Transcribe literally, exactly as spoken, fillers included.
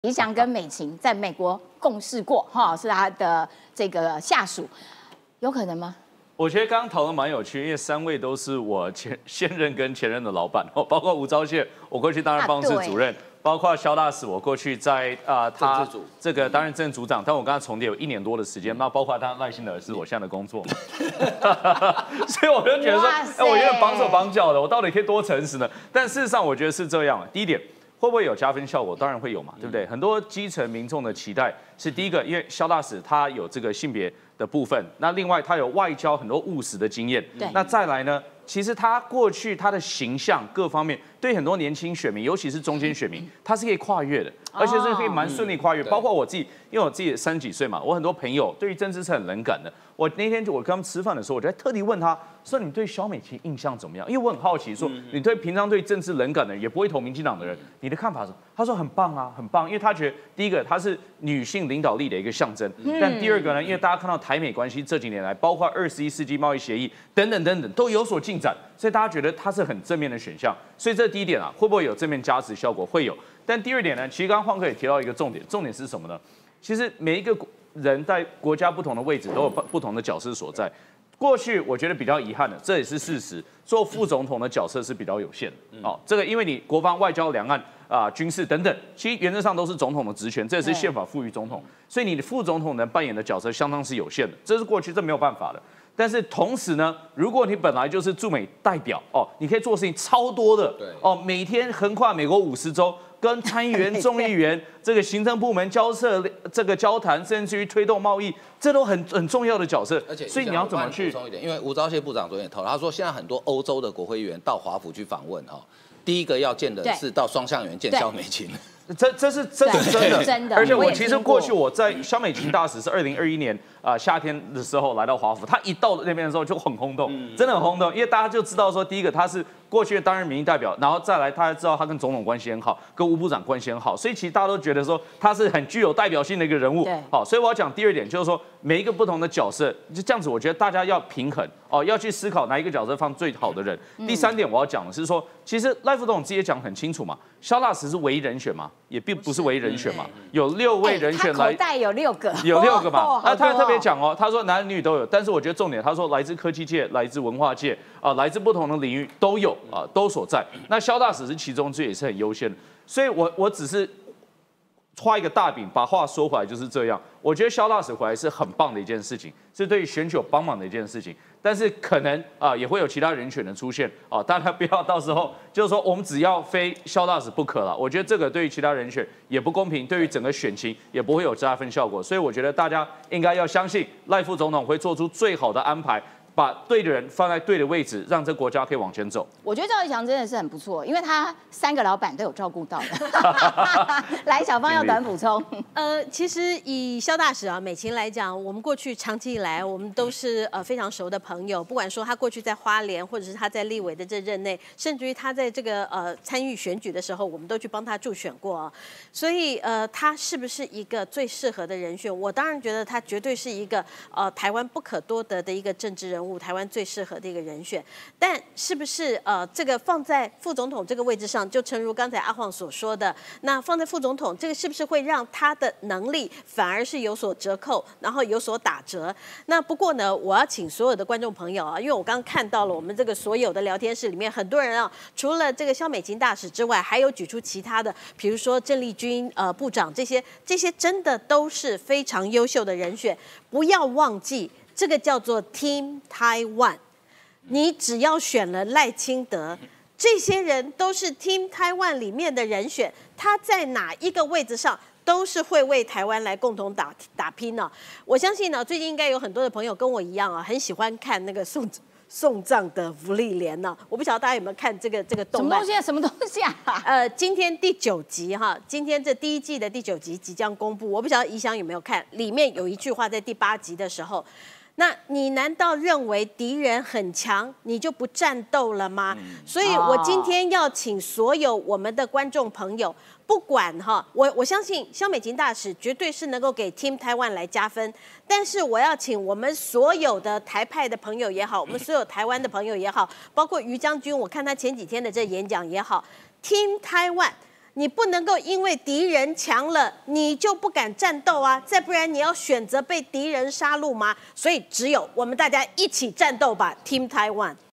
李翔跟美琴在美国共事过，哈，是他的这个下属，有可能吗？ 我觉得刚刚讨论蛮有趣，因为三位都是我前现任跟前任的老板，哦，包括吴钊燮，我过去担任办公室主任，包括萧大使，我过去在啊、呃、他这个担任政治组长，但我跟他重叠有一年多的时间，那包括他赖幸德是我现在的工作，所以我就觉得说，哎，我有点绑手绑脚的，我到底可以多诚实呢？但事实上，我觉得是这样。第一点。会不会有加分效果？当然会有嘛，对不对？很多基层民众的期待是第一个，因为萧大使他有这个性别的部分，那另外他有外交很多务实的经验， 对， 那再来呢？其实他过去他的形象各方面，对很多年轻选民，尤其是中间选民，他是可以跨越的，而且是可以蛮顺利跨越。包括我自己，因为我自己三十几岁嘛，我很多朋友对于政治是很冷感的。我那天就我跟他们吃饭的时候，我就在特地问他说：“你对萧美琴印象怎么样？”因为我很好奇，说你对平常对政治冷感的人，也不会投民进党的人，你的看法是什么？他说很棒啊，很棒，因为他觉得第一个她是女性领导力的一个象征，但第二个呢，因为大家看到台美关系这几年来，包括二十一世纪贸易协议等等等等都有所进展，所以大家觉得它是很正面的选项。所以这第一点啊，会不会有正面加持效果？会有。但第二点呢，其实刚刚晃哥也提到一个重点，重点是什么呢？其实每一个人在国家不同的位置都有不同的角色所在。过去我觉得比较遗憾的，这也是事实，做副总统的角色是比较有限的。哦，这个因为你国防、外交、两岸啊、呃、军事等等，其实原则上都是总统的职权，这也是宪法赋予总统，所以你的副总统能扮演的角色相当是有限的，这是过去这没有办法的。但是同时呢，如果你本来就是驻美代表哦，你可以做事情超多的，哦，每天横跨美国五十州。跟参议员、众议员、这个行政部门交涉、这个交谈，甚至于推动贸易，这都很很重要的角色。 而且， 所以你要怎么去？ 补充一点，因为吴钊燮部长昨天也透露，他说现在很多欧洲的国会议员到华府去访问哈，第一个要见的是到双橡园见萧美琴。 这这是这是真的， 真的。 而且我其实过去我在萧美琴大使是二零二一年啊、呃、夏天的时候来到华府，他一到那边的时候就很轰动，嗯、真的很轰动，因为大家就知道说，第一个他是过去担任民意代表，然后再来他还知道他跟总统关系很好，跟吴部长关系很好，所以其实大家都觉得说他是很具有代表性的一个人物。好，所以我要讲第二点就是说，每一个不同的角色就这样子，我觉得大家要平衡哦，要去思考哪一个角色放最好的人。嗯、第三点我要讲的是说，其实赖副总统自己也讲很清楚嘛，萧大使是唯一人选嘛，也并不是唯一人选嘛，有六位人选来， 他口袋有六个， 有六个嘛。那他特别讲哦，他说男女都有，但是我觉得重点，他说来自科技界、来自文化界啊、来自不同的领域都有啊，都所在。那萧大使是其中，这也是很优先的。所以我我只是画一个大饼，把话说回来就是这样。我觉得萧大使回来是很棒的一件事情，是对于选举有帮忙的一件事情。但是可能啊、呃、也会有其他人选的出现啊，大家不要到时候就是说我们只要非萧大使不可了。我觉得这个对于其他人选也不公平，对于整个选情也不会有加分效果。所以我觉得大家应该要相信赖副总统会做出最好的安排。把对的人放在对的位置，让这国家可以往前走。 我觉得赵一翔真的是很不错，因为他三个老板都有照顾到的。来，小芳要短补充。 呃，其实以萧大使啊、美琴来讲，我们过去长期以来，我们都是呃非常熟的朋友。不管说他过去在花莲，或者是他在立委的这任内，甚至于他在这个呃参与选举的时候，我们都去帮他助选过啊。所以呃，他是不是一个最适合的人选？我当然觉得他绝对是一个呃台湾不可多得的一个政治人物。台湾最适合的一个人选，但是不是呃这个放在副总统这个位置上，就诚如刚才阿晃所说的，那放在副总统这个是不是会让他的能力反而是有所折扣，然后有所打折？那不过呢，我要请所有的观众朋友啊，因为我刚刚看到了我们这个所有的聊天室里面，很多人啊，除了这个萧美琴大使之外，还有举出其他的，比如说郑丽君呃部长这些，这些真的都是非常优秀的人选，不要忘记。这个叫做 Team Taiwan， 你只要选了赖清德，这些人都是 Team Taiwan 里面的人选，他在哪一个位置上都是会为台湾来共同打打拼呢、啊。我相信呢，最近应该有很多的朋友跟我一样啊，很喜欢看那个宋送葬的芙莉莲呢，我不晓得大家有没有看这个这个动漫？ 什么东西啊？什么东西啊？ 呃，今天第九集哈，今天这第一季的第九集即将公布，我不晓得怡翔有没有看，里面有一句话在第八集的时候。那你难道认为敌人很强，你就不战斗了吗？嗯、所以我今天要请所有我们的观众朋友，不管哈，我我相信萧美琴大使绝对是能够给 Team Taiwan 来加分，但是我要请我们所有的台派的朋友也好，我们所有台湾的朋友也好，包括于将军，我看他前几天的这演讲也好 ，Team Taiwan。 你不能够因为敌人强了，你就不敢战斗啊！再不然你要选择被敌人杀戮吗？所以只有我们大家一起战斗吧 ，Team Taiwan。